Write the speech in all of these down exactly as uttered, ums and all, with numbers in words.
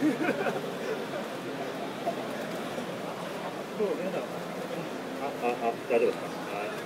あ、あ、大丈夫ですか。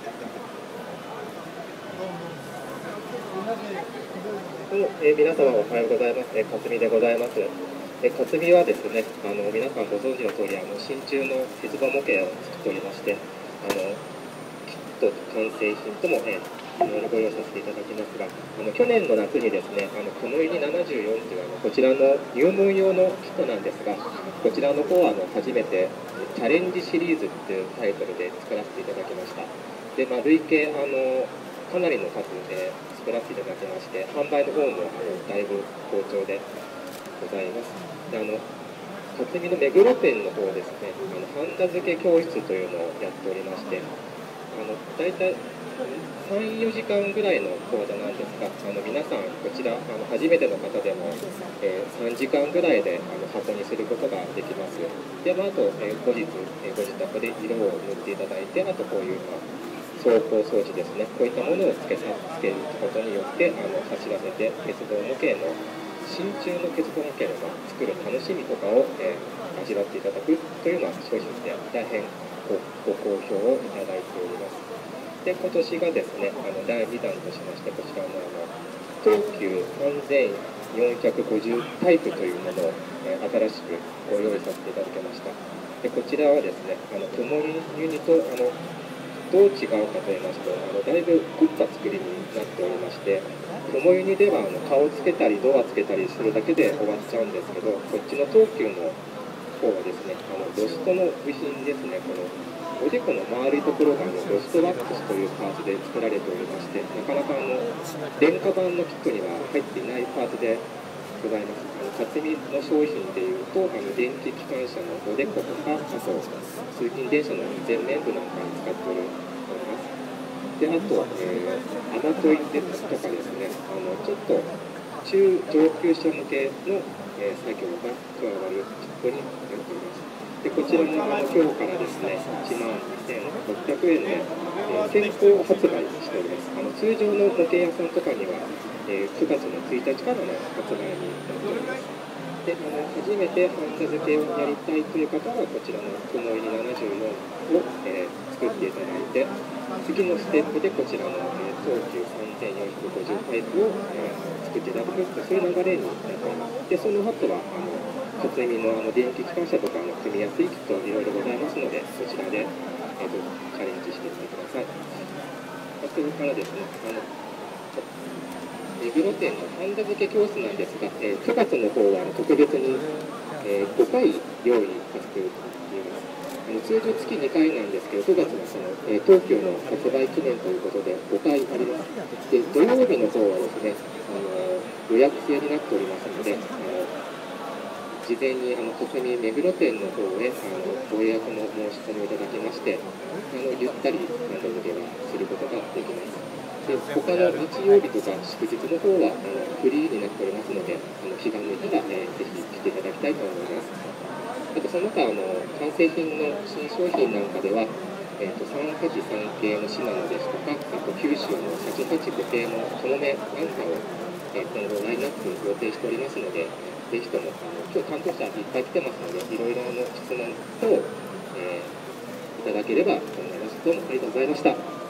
どうも、えー、皆様おはようございます。えー、勝見でございます。えー、勝見はですね、あの皆さんご存知の通り、あの真鍮の鉄棒模型を作っておりまして、あのキット完成品とも、えー、いろいろご用意させていただきますが、あの去年の夏にですね、あの雲入りななじゅうよんというあのこちらの入門用のキットなんですが、こちらの方はあの初めてチャレンジシリーズっていうタイトルで作らせていただきました。で、まあ、累計あのかなりの数で作らせていただきまして、販売の方もあのだいぶ好調でございます。で、あの辰巳の目黒店の方ですね、あのハンダ付け教室というのをやっておりまして、あの大体さん、よじかんぐらいの講座なんですが、あの皆さんこちらあの初めての方でも、えー、さんじかんぐらいであの箱にすることができます。で、まあ、あと、えー、後日、えー、ご自宅で色を塗っていただいて、あとこういう、まあ、走行装置ですね、こういったものをつけさつけることによってあの走らせて鉄道模型の真鍮の鉄道模型の作る楽しみとかを、えー、味わっていただくというような商品で大変ごご好評をいただいております。で、今年がですね、あのだいにだんとしまして、こちらのあの東急さんぜんよんひゃくごじゅうタイプというものを、えー、新しくご用意させていただきました。で、こちらはですね、あの曇りユニとあのどう違うかと言いますと、あのだいぶ凝った作りになっておりまして、雲ユニではあの顔つけたりドアつけたりするだけで終わっちゃうんですけど、こっちの東急の方はですね、あのロストの部品ですね、このおでこの丸いところがあのロストワックスというパーツで作られておりまして、なかなかあの廉価版のキットには入っていないパーツでございます。あの辰巳の商品でいうと、あの電気機関車のおでことか、あと通勤電車の前面部なんかに使っております。で、あと、えー、アマトイですとかですね、あのちょっと中上級者向けの、えー、作業が加わるキットになっております。で、こちらもあの今日からですね、いちまんにせんろっぴゃくえんで、えー、先行発売しております。あの通常の模型屋さんとかには、えー、くがつのついたちからの発売になっております。で、あの初めてハンダ付けをやりたいという方は、こちらの雲入りななじゅうよんを、えー、作っていただいて、次のステップでこちらの、えー、東急さんぜんよんひゃくごじゅうタイプを、えー、作っていただくと、そういう流れになっております。で、その後は、あの辰巳のあの電気機関車とかの組みやすいキットいろいろございますので、そちらで、えー、とチャレンジしてみてください。それからですね、あの目黒店のハンダ付け教室なんですが、えー、くがつの方は特別に、えー、ごかい用意させています。あの通常月にかいなんですけど、くがつはその、えー、東京の発売記念ということでごかいあります。で、土曜日の方はですね、あの予約制になっておりますので、あの事前にあの辰巳目黒店の方へあのご予約の申し込みをいただきまして、あのゆったりハンダ付けはすることができます。で、他の日曜日とか祝日の方はあのフリーになっておりますので、あの気が向いたら、えー、ぜひ来ていただきたいと思います。あとその他あの完成品の新商品なんかでは、えー、とさんはちさん系のシナノですとか、あと九州のさんはちご系のともめなんかを、えー、今後ラインナップ予定しておりますので、ぜひともあの今日担当者いっぱい来てますので、いろいろな質問等、えー、いただければと思います。どうもありがとうございました。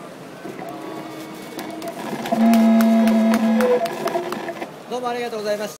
どうもありがとうございました。